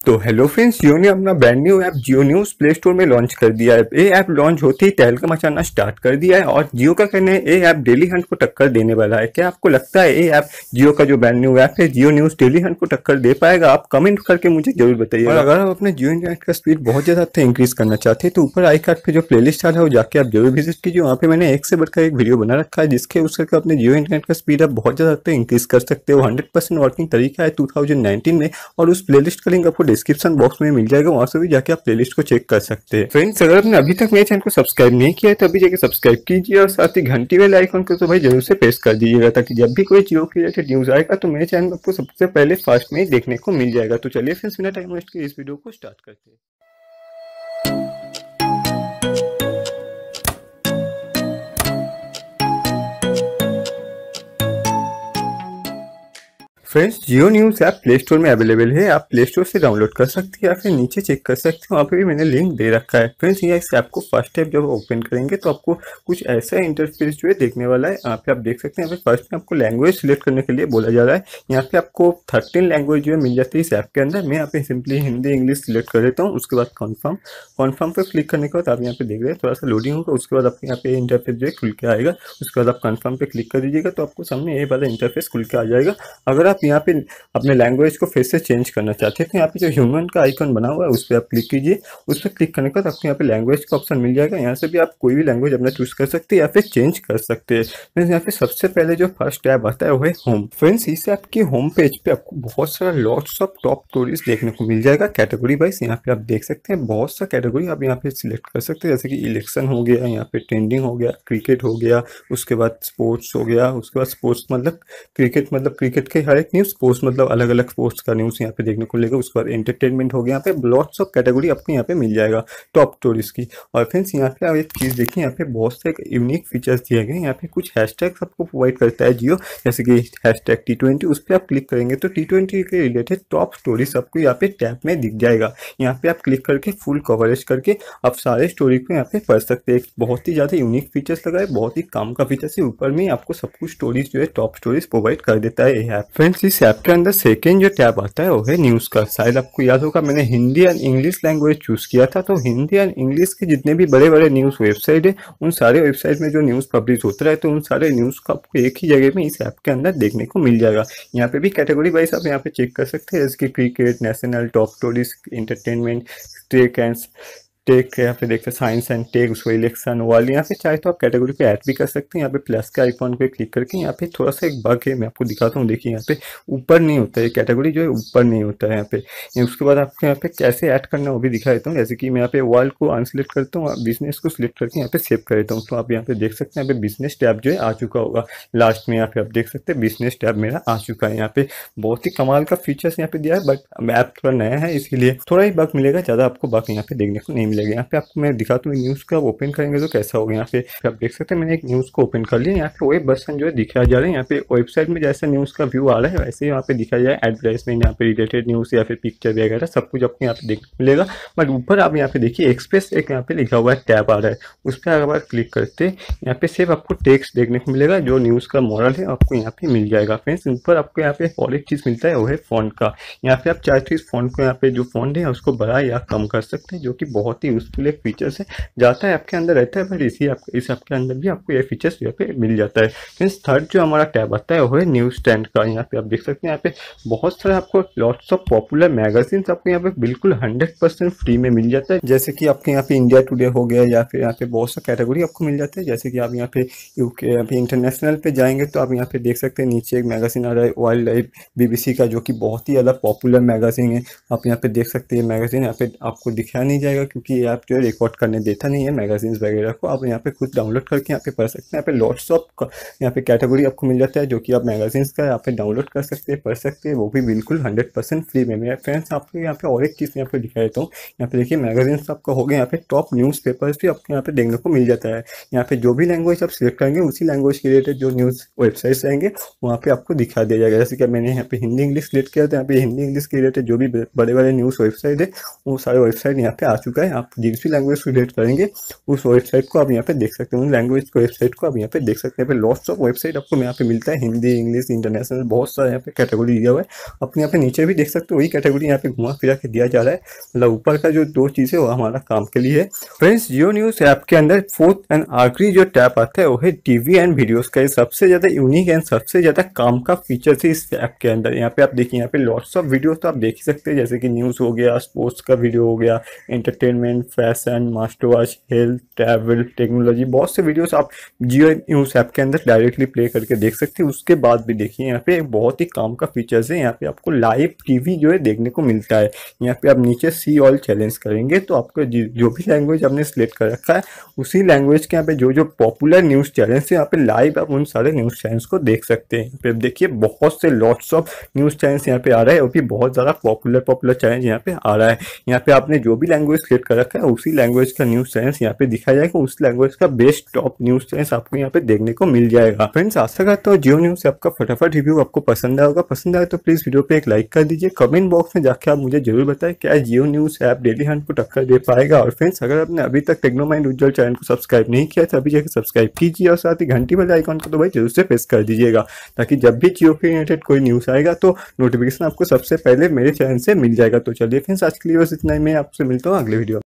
तो hello friends, Jio ने अपना brand new app Jio news Play store में लॉन्च कर दिया है। ये ऐप लॉन्च होते ही तहलका मचाना स्टार्ट कर दिया है और जियो का कहना है ये ऐप डेली हंट को टक्कर देने वाला है। क्या आपको लगता है ये ऐप जियो का जो ब्रांड न्यू ऐप है जियो न्यूज़ डेली हंट को टक्कर दे पाएगा? आप कमेंट करके मुझे जरूर बताइए। और अगर आप अपने जियो इंटरनेट का स्पीड बहुत ज्यादा इंक्रीज करना चाहते हैं तो ऊपर आई कार्ड पे जो प्लेलिस्ट आ रहा है वो जाके आप जरूर विजिट कीजिए। वहाँ पे मैंने एक से बढ़कर एक वीडियो बना रखा है जिसके उसके अपने जियो इंटरनेट का स्पीड आप बहुत ज्यादा इंक्रीज कर सकते हो। 100% वर्किंग तरीका है 2019 में और उस प्लेलिस्ट का लिंक आपको डिस्क्रिप्शन बॉक्स में मिल जाएगा, वहां से भी जाके आप प्लेलिस्ट को चेक कर सकते हैं। फ्रेंड्स, अगर आपने अभी तक मेरे चैनल को सब्सक्राइब नहीं किया है तो अभी जाके सब्सक्राइब कीजिए और साथ ही घंटी वाले आइकन को तो भाई जरूर से प्रेस कर दीजिएगा ताकि जब भी कोई जियो के रिलेटेड न्यूज आएगा तो मेरे चैनल आपको सबसे पहले फास्ट में ही देखने को मिल जाएगा। तो चलिए फ्रेंड्स, बिना टाइम वेस्ट किए इस वीडियो को स्टार्ट करते हैं। Friends, Jio news app play store में अवेलेबल है। आप प्ले स्टोर से डाउनलोड कर सकते हैं या फिर नीचे चेक कर सकते हैं, वहाँ पे भी मैंने लिंक दे रखा है। फ्रेंड्स, ये इस ऐप को फर्स्ट टाइम जब ओपन करेंगे तो आपको कुछ ऐसा इंटरफेस जो है देखने वाला है। यहाँ पे आप देख सकते हैं, यहाँ पे फर्स्ट में आपको लैंग्वेज सिलेक्ट करने के लिए बोला जा रहा है। यहाँ पे आपको 13 लैंग्वेज जो है मिल जाती है इस ऐप के अंदर। मैं यहाँ पे सिंपली हिंदी इंग्लिश सिलेक्ट कर देता हूँ। उसके बाद कन्फर्म पे क्लिक करने के बाद आप यहाँ पे देख रहे हैं थोड़ा सा लोडिंग होगा। उसके बाद आपको यहाँ पे इंटरफेस जो है खुल के आएगा। उसके बाद आप कन्फर्म पे क्लिक कर दीजिएगा तो आपको सामने ये वाला इंटरफेस खुल के आ जाएगा। अगर आप यहाँ पे अपने लैंग्वेज को फिर से चेंज करना चाहते हैं तो यहाँ पे जो ह्यूमन का आइकन बना हुआ है उस पर आप क्लिक कीजिए। उस पर क्लिक करने के बाद आपको यहाँ पे लैंग्वेज का ऑप्शन मिल जाएगा। यहाँ से भी आप कोई भी लैंग्वेज अपना चूज कर सकते हैं या फिर चेंज कर सकते हैं। फ्रेंड्स, यहाँ पे सबसे पहले जो फर्स्ट टैब आता है वो है होम। फ्रेंड्स, इस ऐप की होम पेज पे आपको बहुत सारा लॉट्स ऑफ टॉप स्टोरीज देखने को मिल जाएगा कैटेगरी वाइज। यहाँ पे आप देख सकते हैं बहुत सा कैटेगरी आप यहाँ पे सिलेक्ट कर सकते हैं, जैसे कि इलेक्शन हो गया, यहाँ पे ट्रेंडिंग हो गया, क्रिकेट हो गया, उसके बाद स्पोर्ट्स हो गया। उसके बाद स्पोर्ट्स मतलब क्रिकेट के हर एक न्यूज, स्पोर्ट्स मतलब अलग अलग स्पोर्ट्स का न्यूज़ यहाँ पे देखने को मिलेगा। उसके बाद एंटरटेनमेंट हो गया, यहाँ पे लॉट्स ऑफ कैटेगरी आपको यहाँ पे मिल जाएगा टॉप स्टोरीज की। और फ्रेंड्स, यहाँ पे आप एक चीज़ देखिए, यहाँ पे बहुत से यूनिक फीचर्स दिए गए हैं। यहाँ पे कुछ हैशटैग्स आपको प्रोवाइड करता है जियो, जैसे कि हैशटैग T20। उस पर आप क्लिक करेंगे तो T20 के रिलेटेड टॉप स्टोरीज आपको यहाँ पे टैब में दिख जाएगा। यहाँ पे आप क्लिक करके फुल कवरेज करके आप सारे स्टोरी को यहाँ पे पढ़ सकते हैं। बहुत ही ज़्यादा यूनिक फीचर्स लगा है, बहुत ही काम का फीचर है। ऊपर में आपको सब कुछ स्टोरीज जो है टॉप स्टोरीज प्रोवाइड कर देता है ये ऐप। फ्रेंड्स, इस ऐप के अंदर सेकेंड जो टैब आता है वो है न्यूज़ का। शायद आपको याद होगा मैंने Hindi and English language choose किया था, तो हिंदी एंड इंग्लिश के जितने भी बड़े बड़े न्यूज़ वेबसाइट है उन सारे वेबसाइट में जो न्यूज़ पब्लिश होता है तो उन सारे न्यूज़ को आपको एक ही जगह में इस ऐप के अंदर देखने को मिल जाएगा। यहाँ पे भी कैटेगरी वाइज आप यहाँ पे चेक कर सकते हैं, जैसे कि cricket, national, top stories, entertainment, tech यहाँ पे देखते हैं, साइंस एंड टेक, उसको इलेक्शन वाली। यहाँ पे चाहे तो आप कैटेगरी पे ऐड भी कर सकते हैं। यहाँ पे प्लस के आइकॉन पे क्लिक करके यहाँ पे थोड़ा सा एक बग है, मैं आपको दिखाता हूँ। देखिए यहाँ पे ऊपर नहीं होता है, कैटेगरी जो है ऊपर नहीं होता है यहाँ पे। उसके बाद आपको यहाँ पे कैसे ऐड करना है वो भी दिखा देता हूँ। जैसे कि मैं यहाँ पे वर्ल्ड को अनसिलेक्ट करता हूँ, बिजनेस को सिलेक्ट करके यहाँ पे सेव कर देता हूँ। तो आप यहाँ पे देख सकते हैं यहाँ पे बिजनेस टैब जो है आ चुका होगा लास्ट में। यहाँ पे आप देख सकते हैं बिजनेस टैब मेरा आ चुका है। यहाँ पे बहुत ही कमाल का फीचर्स यहाँ पे दिया है, बट ऐप थोड़ा नया है इसलिए थोड़ा ही बग मिलेगा, ज़्यादा आपको बग यहाँ पे देखने को नहीं मिलेगा। यहाँ पे आपको मैं दिखाता हूँ न्यूज़ को आप ओपन करेंगे तो कैसा होगा। यहाँ पे आप देख सकते हैं मैंने एक न्यूज़ को ओपन कर लिया। यहाँ पे वेब वर्जन जो है दिखाया जा रहा है। यहाँ पे वेबसाइट में जैसा न्यूज़ का व्यू आ रहा है वैसे ही यहाँ पे दिखाया जाए एडवर्टाइजमेंट, यहाँ पे रिलेटेड न्यूज़ या फिर पिक्चर वगैरह सब कुछ आपको यहाँ पे देखने को मिलेगा। बट ऊपर आप यहाँ पे देखिए एक्सप्रेस एक यहाँ पे लिखा हुआ है टैब आ रहा है, उस पर अगर क्लिक करते यहाँ पे सिर्फ आपको टेक्स्ट देखने को मिलेगा, जो न्यूज़ का मॉरल है आपको यहाँ पे मिल जाएगा। फ्रेंड्स, ऊपर आपको यहाँ पे और एक चीज़ मिलता है वो है फॉन्ट का। यहाँ पे आप चाहे तो इस फॉन्ट को यहाँ पे जो फॉन्ट है उसको बड़ा या कम कर सकते हैं, जो कि बहुत ही यूजफुल एक फीचर्स है। जाता है आपके अंदर रहता है, बट इस ऐप के अंदर भी आपको ये फीचर्स यहाँ पे मिल जाता है। फ्रेंड्स, थर्ड जो हमारा टैब आता है वो है न्यूज़ स्टैंड का। यहाँ पे आप देख सकते हैं यहाँ पे बहुत सारे आपको लॉट्स ऑफ पॉपुलर मैगजीन आपको यहाँ पे बिल्कुल 100% फ्री में मिल जाता है। जैसे कि आपके यहाँ पे इंडिया टुडे हो गया, या फिर यहाँ पे बहुत सा कैटेगरी आपको मिल जाता है। जैसे कि आप यहाँ पे यूके यहाँ पे इंटरनेशनल पे जाएंगे तो आप यहाँ पे देख सकते हैं नीचे एक मैगजीन आ रहा है वाइल्ड लाइफ BBC का, जो कि बहुत ही ज़्यादा पॉपुलर मैगजीन है। आप यहाँ पे देख सकते हैं मैगजीन यहाँ पे आपको दिखाया नहीं जाएगा क्योंकि ये ऐप जो है रिकॉर्ड करने देता नहीं है मैगजीन वगैरह को। आप यहाँ पे खुद डाउनलोड करके यहाँ पे पढ़ सकते हैं। यहाँ पे लॉट्स ऑफ यहाँ पे कैटेगरी आपको मिल जाता है, जो कि आप मैगजीन्स का यहाँ पे डाउनलोड कर सकते हैं, पढ़ सकते हैं, वो भी बिल्कुल 100% फ्री में। मेरे फ्रेंड्स, आपको यहाँ पे और एक चीज़ यहाँ पे दिखा देता हूँ। यहाँ पे देखिए मैगजीन्स आपका हो गया, यहाँ पे टॉप न्यूज़ पेपर्स भी आपको यहाँ पे देखने को मिल जाता है। यहाँ पे जो भी लैंग्वेज आप सिलेक्ट करेंगे उसी लैंग्वेज के रिलेटेड जो न्यूज़ वेबसाइट्स रहेंगे वहाँ पे आपको दिखा दिया जाएगा। जैसे कि मैंने यहाँ पे हिंदी इंग्लिश सिलेक्ट किया था, यहाँ पे हिंदी इंग्लिश के रिलेटेड जो भी बड़े बड़े न्यूज़ वेबसाइट है वो सारे वेबसाइट यहाँ पे आ चुका है। आप जिस भी लैंग्वेज रिलेट करेंगे उस वेबसाइट को आप यहाँ पे देख सकते हैं, उन लैंग्वेज को वेबसाइट को आप यहाँ पे देख सकते हैं। लॉट्स ऑफ वेबसाइट आपको यहाँ पे मिलता है, हिंदी, इंग्लिश, इंटरनेशनल, बहुत सारा यहाँ पे कैटेगरी दिया हुआ है। अपने यहाँ पे नीचे भी देख सकते हो, वही कैटेगरी यहाँ पे घुमा फिरा के दिया जा रहा है। मतलब ऊपर का जो 2 चीज़ें वो हमारा काम के लिए है। फ्रेंड्स, जियो न्यूज़ ऐप के अंदर फोर्थ एंड आखिरी जो टैब आता है वो है टीवी एंड वीडियोस का। ये सबसे ज़्यादा यूनिक एंड सबसे ज़्यादा काम का फीचर है इस ऐप के अंदर। यहाँ पे आप देखिए, यहाँ पे लॉट्स ऑफ वीडियोस तो आप देख ही सकते हैं, जैसे कि न्यूज़ हो गया, स्पोर्ट्स का वीडियो हो गया, entertainment, fashion, master watch, health, travel, technology, बहुत से वीडियोस आप जियो न्यूज़ ऐप के अंदर डायरेक्टली प्ले करके देख सकते हैं। उसके बाद भी देखिए, यहाँ पे बहुत ही काम का फीचर्स है। यहाँ पे आपको लाइव टीवी जो है देखने को मिलता है। यहाँ पे आप नीचे सी ऑल चैलेंज करेंगे तो आपको जो भी लैंग्वेज आपने सिलेक्ट कर रखा है उसी लैंग्वेज के यहाँ पे जो जो पॉपुलर न्यूज़ चैनल्स है, यहाँ पे लाइव आप उन सारे न्यूज़ चैनल्स को देख सकते हैं। यहाँ पे देखिए, बहुत से लॉट्स ऑफ न्यूज़ चैनल्स यहाँ पे आ रहा है, और भी बहुत ज़्यादा पॉपुलर चैनल यहाँ पे आ रहा है। यहाँ पे आपने जो भी लैंग्वेज सिलेक्ट कर रखा है उसी लैंग्वेज का न्यूज़ चैनल्स यहाँ पे दिखाया जाएगा, उस लैंग्वेज का बेस्ट टॉप न्यूज़ चैनल्स आपको यहाँ पे देखने को मिल जाएगा। फ्रेंड्स, आशा करता हूँ जियो न्यूज़ ऐप का फटाफट रिव्यू आपको पसंद आएगा। पसंद आए तो प्लीज़ वीडियो पे एक लाइक कर दीजिए। कमेंट बॉक्स में जाकर आप मुझे जरूर बताएं क्या Jio news app Dailyhunt को टक्कर दे पाएगा। और फ्रेंड्स, अगर आपने अभी तक टेक्नोमाइंड उज्जवल चैनल को सब्सक्राइब नहीं किया तो अभी जाकर सब्सक्राइब कीजिए, और साथ ही घंटी वाले आइकॉन को तो भाई जरूर से प्रेस कर दीजिएगा, ताकि जब भी जियो के रिलेटेड कोई न्यूज़ आएगा तो नोटिफिकेशन आपको सबसे पहले मेरे चैनल से मिल जाएगा। तो चलिए फ्रेंड्स, आज के लिए बस इतना ही। मैं आपसे मिलता हूँ अगले वीडियो।